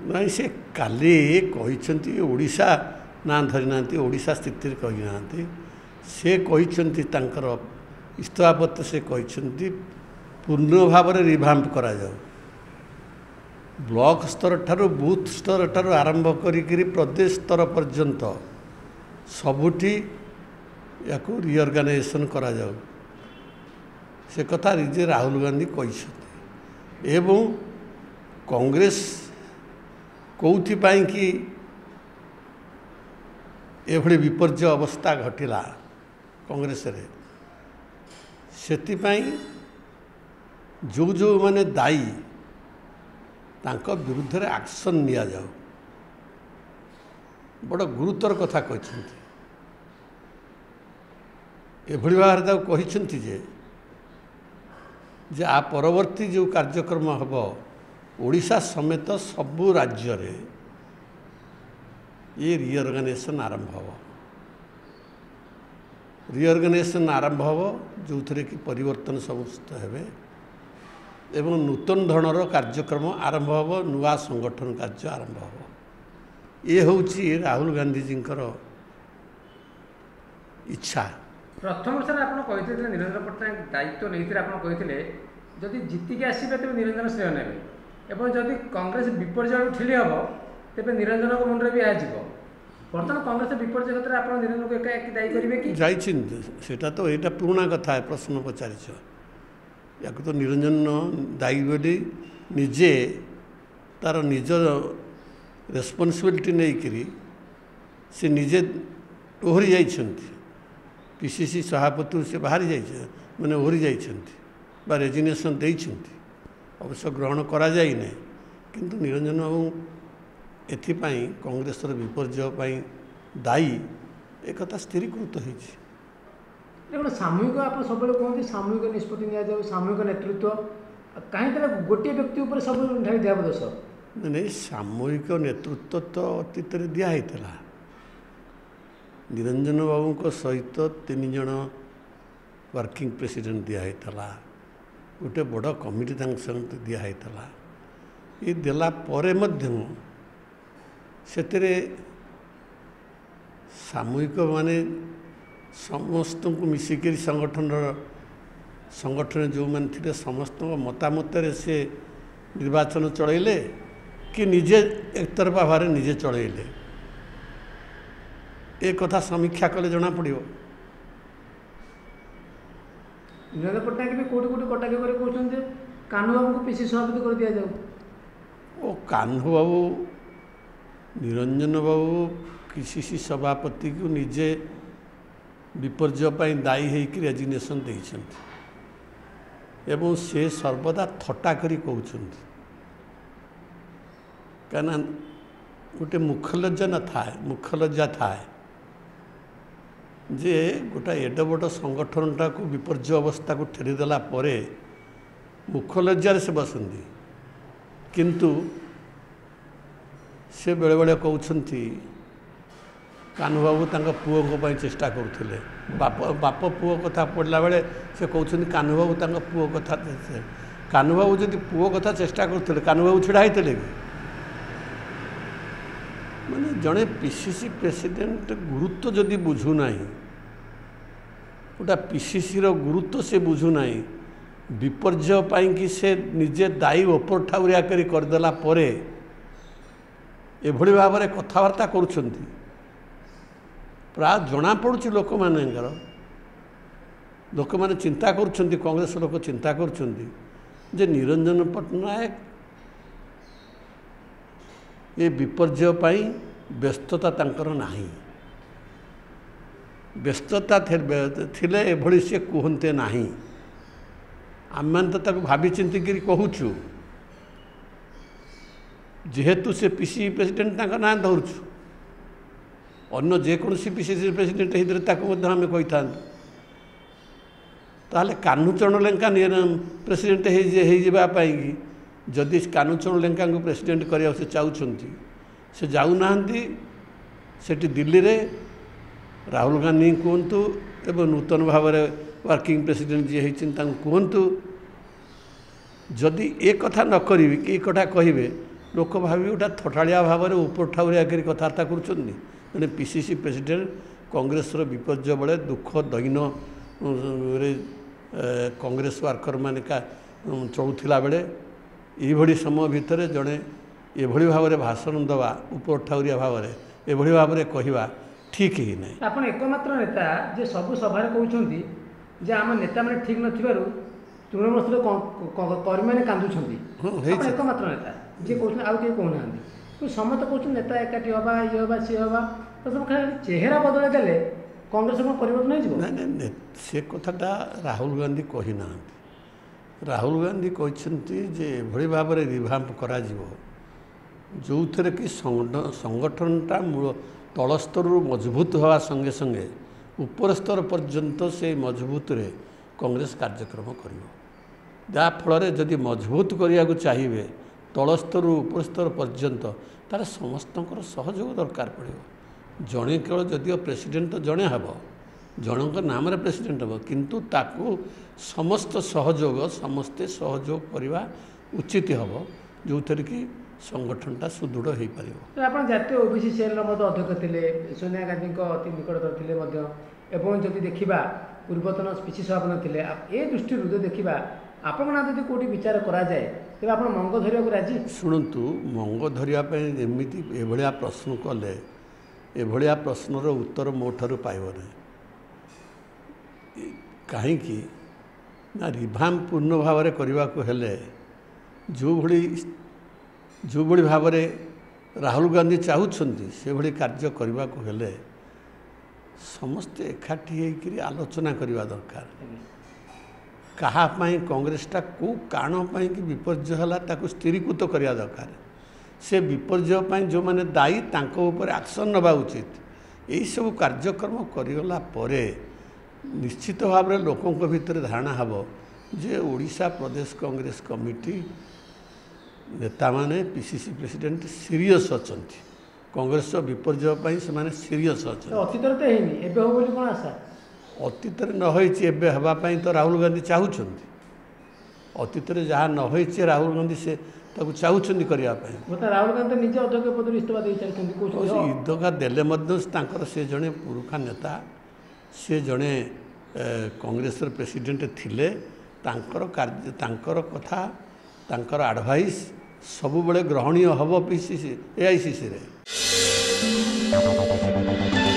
नहीं से काली कहते ओडिशा ना धरी ना ओडिशा स्थिति कही ना से कहते इस्तफा पत्र से कहते पूर्ण भाव रिभाम्प करा जाओ ब्लॉक स्तर ठारू बूथ स्तर ठारू आरंभ करी प्रदेश स्तर पर्यंत सबुठी या रिअर्गानाइजेशन करा जाओ से कथा रिजे राहुल गांधी कहते एवं कांग्रेस कौथिपाई कि एभली विपर्य अवस्था घटिला कांग्रेस रे सेतिपाई जो जो माने दायी तांको विरुद्ध रे एक्शन निया जाओ बड़ गुरुतर कथा कहते एभली भाव कहते जे आ परवर्ती जो कार्यक्रम हम ओडिशा समेत सबु राज्य रे ये रिअर्गानाइजेशन आरंभ हो रिअर्गानाइजेशन आरंभ हो जो थे कि परिवर्तन समस्त हेबे एवं नूतन धरणर कार्यक्रम आरंभ हो नुआ संगठन कार्य आरंभ हो ये हूँ राहुल गांधी जी इच्छा प्रथम सर आप निरंजन पट्टनायक दायित्व नहीं आपते जदि जीतिकी आसबे तेज निरंजन श्रेय ने जदि कांग्रेस विपर्य ठेली हम तेज निरंजन मुंडे भी आजीव बर्तमान कांग्रेस विपर्य क्षेत्र में आप निरंजन को एका दायी करेंगे कि जाटा तो यहाँ पुराणा कथा है प्रश्न पचार या तो निरंजन दायी बोली निजे तार निज रेस्पॉन्सिबिलिटी नहीं करी से निजे ओहरी जाइछंती पीसीसी सभापति से बाहरी जाइए मैंने ओहरी जाइछंती रेजिग्नेशन देइछंती अवश्य ग्रहण करा जाई नहीं किंतु निरंजन बाबू एथिपाई कांग्रेस विपर्य दायी एक कथा स्थिरीकृत होइछि देखो सामूहिक आप सब कहते सामूहिक निष्पत्ति नि सामूहिक नेतृत्व कहीं गोटे व्यक्ति उपर सब ढाई दिया दोष नहीं सामूहिक नेतृत्व तो अतीत दिखाई निरंजन बाबू को सहित 3 जन वर्किंग प्रेसिडेंट दिखाई गोटे बड़ कमिटी दिखाई ये देला परे मध्य से सामूहिक माने समस्त को मिसिक संगठन जो मैंने थे समस्त मतामत से निर्वाचन चलैले कि निजे एकतरफा भाव निजे चलैले एक कथा समीक्षा कले जना पड़ो निरंजन पट्टनायक भी कौटी कौटी कटाक कहते कान्हू बाबू को पीसी सभापति कर दि जाऊ ओ कान्हू बाबू निरंजन बाबू पीसीसी सभापति को निजे विपर्य दायी होकर रेजिग्नेशन देइछन्ति एवं से सर्वदा थट्टा करी कहउछन्ति कहना गोटे मुखलज्जा न थाए मुखलज्जा थाए जे गोटा एडे बड़ संगठनटा को विपर्य अवस्था को ठेलीदेला परे मुखलज्जार से बसंती किंतु से बेले बेले कहउछन्ति कान्हू बाबू तांका पुओ को चेष्टा करुले बाप पुओ कथा पढ़ला बेले से कहते कान्हू बाबू तांका पुओ कथा कान्हू बाबू जब पुओ कथा चेष्टा करुले कान्हू बाबू छिड़ा होते माने जड़े पीसीसी प्रेसिडेंट गुरुत्व जदि बुझुना गोटा पीसीसी रो गुरुत्व से बुझुना विपर्य कि से निजे दायी ओपर ठाउरिया करी करदेला परे एभली भाव में कथबार्ता करुछन्ति प्राय जना पड़ुछि लोक मानकर लोक मैंने चिंता करुछन्ति कांग्रेस लोक चिंता करुछन्ति जे निरंजन पट्टनायक ये विपर्य व्यस्तता तांकर नाही व्यस्तता थिले एभली से कहते नाही आम तो ताको भावी चिंतिक कहूचु जेहेतु से पीसी प्रेसिडेंट तांका ना धरुछु अन्य जेकोसी पीसीसी प्रेसिडेंट होते आम कही था ताहले कान्हू लेंका प्रेसिडेंट होगापाई जदि कान्हू लेंका को प्रेसिडेंट करने से चाहते से जाऊना सेठी दिल्ली रे राहुल गांधी कहतु एवं नूतन भाव में वर्किंग प्रेसिडेंट जी कहतु जदि एक कथा न करी कि कथा कहे लोक भावी गोटा थटाड़िया भाव में ऊपर ठाउरिया कर कथबार्ता करुँच मैंने पीसीसी प्रेसिडेंट कांग्रेस विपर्य बेले दुख दैन कांग्रेस वर्कर मान का चलुला बेले ये समय भितर जड़े ये भाव में भाषण दवा ऊपर ठाउरिया भाव में ये भाव में कहवा ठीक ही नहीं। आप एकमात्र नेता जे सबु सभा कहते जे आम नेता मैंने ठीक नथिबारु तृणमूल स्तर कर्मी मैंने कांदुछंती एकमात्र नेता जे कहते आउ किए कहना समस्त कहते नेता एकाठी हवा ये हवा सी हवा तो सब चेहरा बदल देले कांग्रेस को परिवर्तन हो ना से कथाटा राहुल गांधी कही ना राहुल गांधी कहते जे एभली भाव में रिभाम्प करा जो थे कि संगठनटा मूल तल स्तर मजबूत हवा संगे संगे ऊपर स्तर पर्यंत से मजबूत रे कांग्रेस कार्यक्रम कर जदि मजबूत करने को चाहिए तल स्तर ऊपर स्तर पर्यंत तार समस्त सहयोग दरकार पड़ो जड़े केवल जदिव प्रेसिडेंट तो जड़े हम जनक नाम प्रेसिडेंट हम किंतु ताकू समस्त सहयोग समस्ते सहयोग करवा उचित हम जो थे कि संगठनटा सुदृढ़ हो पार। आप जातीय ओबीसी सेल अध्यक्ष थे सोनिया गांधी अति निकटतर थे जदि देखा पूर्वतन पिछी सभापति थे ए दृष्टि देखा आपण ना कौटी विचार कराए तेज आप मंग धरिया राजी शुणु मंग धरियापी एभलिया प्रश्न कले एभलिया प्रश्नर उत्तर मो ठारू पाइबना कहीं ना रिभाम पूर्ण भाव में करने को हेले जो भली भाव में राहुल गांधी चाहूँगी से भली कार्य करने को हेले समस्ते एकाठी होकर आलोचना करवा दरकार कहापाई कांग्रेसटा कौ कारण कि विपर्य है स्थिरीकृत करवा दरकार से विपर्य जो मैंने दायी तांको एक्शन नवा उचित यही सब कार्यक्रम करगला निश्चित भाव में लोकों भितर धारणा हम जे ओडिशा प्रदेश कांग्रेस कमिटी नेता माने पीसीसी प्रेसिडेंट सीरियस अच्छा कांग्रेस विपर्य से सीरियस अच्छा अतीत तो आशा अतीत नई हवापाई तो राहुल गांधी चाहूँगी अतीत जहाँ नई राहुल गांधी से चाहूँगी करने राहुल गांधी निजे अध्यक्ष पद इस्तीफा दे इस्तफा देले से जड़े पुरुखा नेता से जड़े कांग्रेस प्रेसिडेंट थिले कथा तांकर एडवाइस सबुबले ग्रहणीय हम पीसीसी एआईसीसी रे।